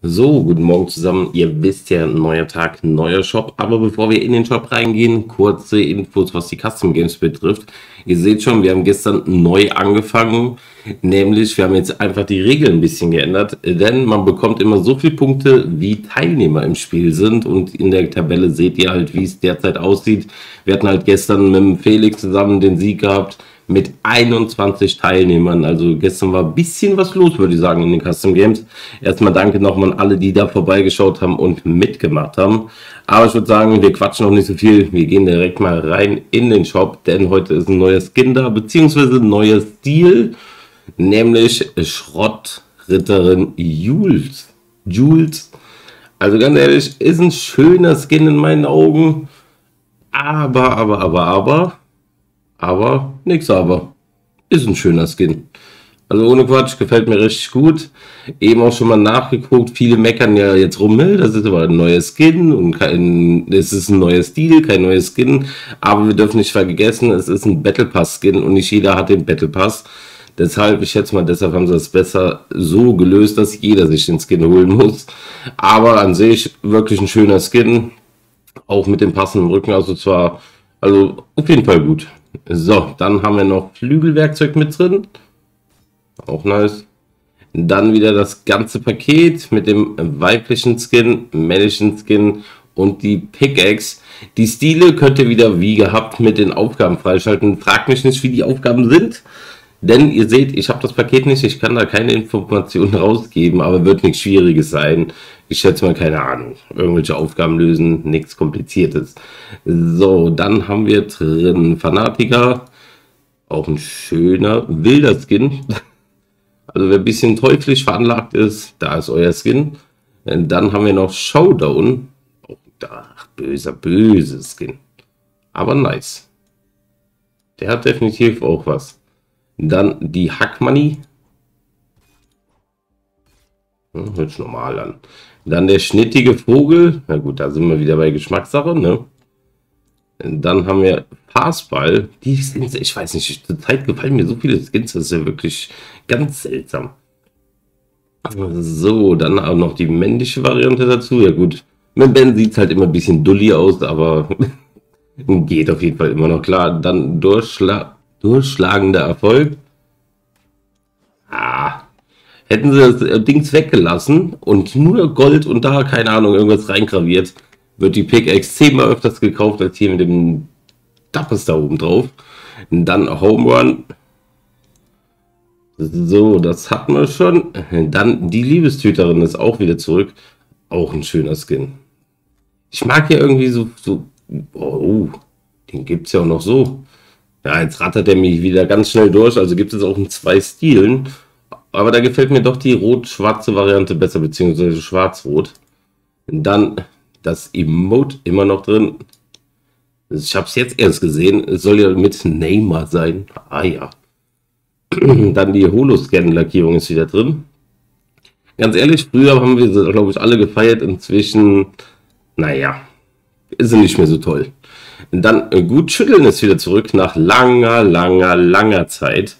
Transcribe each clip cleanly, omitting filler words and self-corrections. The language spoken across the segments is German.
So, guten Morgen zusammen. Ihr wisst ja, neuer Tag, neuer Shop. Aber bevor wir in den Shop reingehen, kurze Infos, was die Custom Games betrifft. Ihr seht schon, wir haben gestern neu angefangen. Nämlich, wir haben jetzt einfach die Regeln ein bisschen geändert. Denn man bekommt immer so viele Punkte, wie Teilnehmer im Spiel sind. Und in der Tabelle seht ihr halt, wie es derzeit aussieht. Wir hatten halt gestern mit dem Felix zusammen den Sieg gehabt. Mit 21 Teilnehmern. Also gestern war ein bisschen was los, würde ich sagen, in den Custom Games. Erstmal danke nochmal an alle, die da vorbeigeschaut haben und mitgemacht haben. Aber ich würde sagen, wir quatschen noch nicht so viel. Wir gehen direkt mal rein in den Shop, denn heute ist ein neuer Skin da, beziehungsweise ein neuer Stil, nämlich Schrottritterin Jules. Also ganz ehrlich, ist ein schöner Skin in meinen Augen. Aber, nix aber. Ist ein schöner Skin. Also ohne Quatsch, gefällt mir richtig gut. Eben auch schon mal nachgeguckt. Viele meckern ja jetzt rum, das ist aber ein neuer Skin und es ist ein neuer Stil, kein neuer Skin. Aber wir dürfen nicht vergessen, es ist ein Battle Pass Skin und nicht jeder hat den Battle Pass. Deshalb, ich schätze mal, deshalb haben sie das besser so gelöst, dass jeder sich den Skin holen muss. Aber an sich wirklich ein schöner Skin. Auch mit dem passenden Rücken, also auf jeden Fall gut. So, dann haben wir noch Flügelwerkzeug mit drin. Auch nice. Dann wieder das ganze Paket mit dem weiblichen Skin, männlichen Skin und die Pickaxe. Die Stile könnt ihr wieder wie gehabt mit den Aufgaben freischalten. Fragt mich nicht, wie die Aufgaben sind. Denn ihr seht, ich habe das Paket nicht, ich kann da keine Informationen rausgeben, aber wird nichts Schwieriges sein. Ich schätze mal, keine Ahnung, irgendwelche Aufgaben lösen, nichts Kompliziertes. So, dann haben wir drin Fanatiker, auch ein schöner, wilder Skin. Also wer ein bisschen teuflisch veranlagt ist, da ist euer Skin. Dann haben wir noch Showdown, auch da, böser Skin, aber nice. Der hat definitiv auch was. Dann die Hackmoney. Hört sich normal an. Dann der schnittige Vogel. Na gut, da sind wir wieder bei Geschmackssache, ne? Dann haben wir Passball. Die Skins, ich weiß nicht, zur Zeit gefallen mir so viele Skins, das ist ja wirklich ganz seltsam. So, dann auch noch die männliche Variante dazu. Ja gut, mit Ben sieht es halt immer ein bisschen dulli aus, aber geht auf jeden Fall immer noch klar. Dann durchschlagender Erfolg. Hätten sie das Dings weggelassen und nur Gold und da, keine Ahnung, irgendwas reingraviert, wird die Pickaxe 10-mal öfters gekauft als hier mit dem Dappes da oben drauf. Und dann Home Run. So, das hatten wir schon. Dann die Liebestüterin ist auch wieder zurück. Auch ein schöner Skin. Ich mag ja irgendwie den gibt es ja auch noch so. Ja, jetzt rattert er mich wieder ganz schnell durch. Also gibt es auch in 2 Stilen. Aber da gefällt mir doch die rot-schwarze Variante besser, beziehungsweise schwarz-rot. Dann das Emote immer noch drin. Ich habe es jetzt erst gesehen. Es soll ja mit Neymar sein. Ah ja. Dann die Holoscan-Lackierung ist wieder drin. Ganz ehrlich, früher haben wir sie, glaube ich, alle gefeiert. Inzwischen, naja, ist sie nicht mehr so toll. Dann gut schütteln ist wieder zurück nach langer Zeit.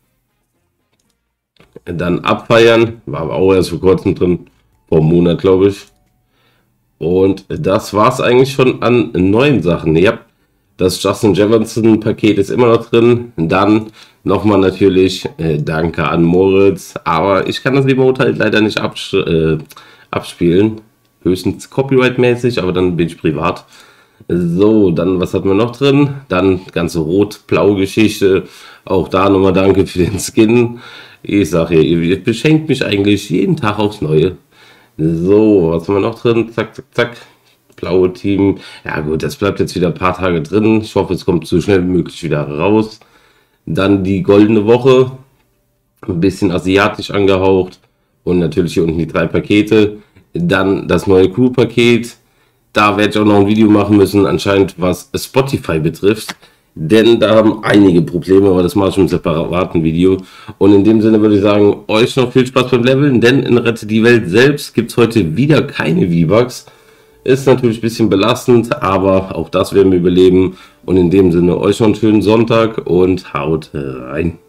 Dann abfeiern, war aber auch erst vor kurzem drin, vor einem Monat glaube ich. Und das war es eigentlich schon an neuen Sachen. Ja, das Justin Jefferson Paket ist immer noch drin. Dann nochmal natürlich danke an Moritz, aber ich kann das Emote halt leider nicht abspielen. Höchstens copyright-mäßig, aber dann bin ich privat. So, dann was hatten wir noch drin? Dann ganze Rot-Blau-Geschichte. Auch da nochmal danke für den Skin. Ich sage ja, ihr beschenkt mich eigentlich jeden Tag aufs Neue. So, was haben wir noch drin? Zack. Blaue Team. Ja gut, das bleibt jetzt wieder ein paar Tage drin. Ich hoffe, es kommt so schnell wie möglich wieder raus. Dann die goldene Woche. Ein bisschen asiatisch angehaucht. Und natürlich hier unten die 3 Pakete. Dann das neue Crew-Paket. Da werde ich auch noch ein Video machen müssen, anscheinend was Spotify betrifft. Denn da haben einige Probleme, aber das mache ich im separaten Video. Und in dem Sinne würde ich sagen, euch noch viel Spaß beim Leveln, denn in Rette die Welt selbst gibt es heute wieder keine V-Bucks. Ist natürlich ein bisschen belastend, aber auch das werden wir überleben. Und in dem Sinne, euch noch einen schönen Sonntag und haut rein.